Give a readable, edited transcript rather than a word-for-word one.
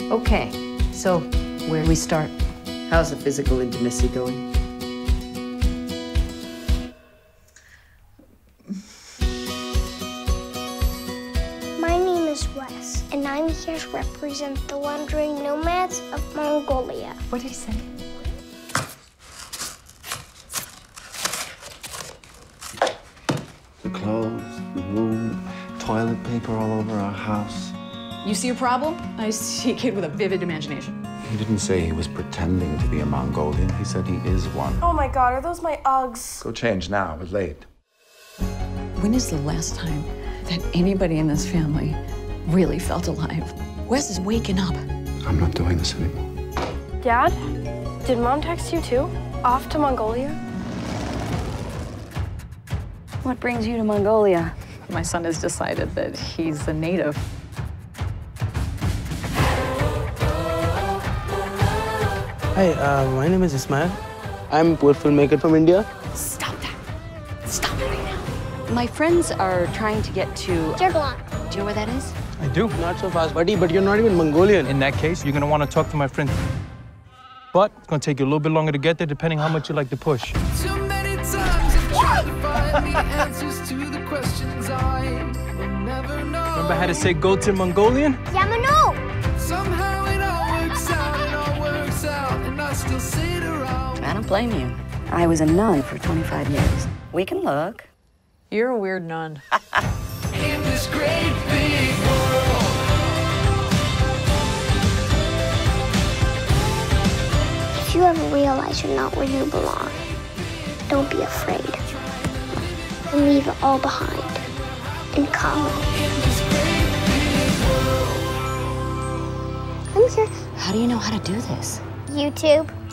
Okay, so where do we start? How's the physical intimacy going? My name is Wes, and I'm here to represent the wandering nomads of Mongolia. What did he say? The clothes, the room, toilet paper all over our house. You see a problem? I see a kid with a vivid imagination. He didn't say he was pretending to be a Mongolian. He said he is one. Oh my God, are those my Uggs? Go change now. We're late. When is the last time that anybody in this family really felt alive? Wes is waking up. I'm not doing this anymore. Dad, did Mom text you too? Off to Mongolia? What brings you to Mongolia? My son has decided that he's a native. Hi, my name is Ismail. I'm a poor filmmaker from India. Stop that. Stop it right now. My friends are trying to get to... Jordan. Do you know where that is? I do. Not so fast, buddy, but you're not even Mongolian. In that case, you're gonna want to talk to my friend. But it's gonna take you a little bit longer to get there, depending how much you like to push. Too many times I've tried to find the answers to the questions I will never know. Remember how to say go to Mongolian? Yamano! Somehow it all works out, and I still sit around. I don't blame you. I was a nun for 25 years. We can look. You're a weird nun. In this great big world. If you ever realize you're not where you belong, don't be afraid. And leave it all behind and come. I'm here. How do you know how to do this? YouTube.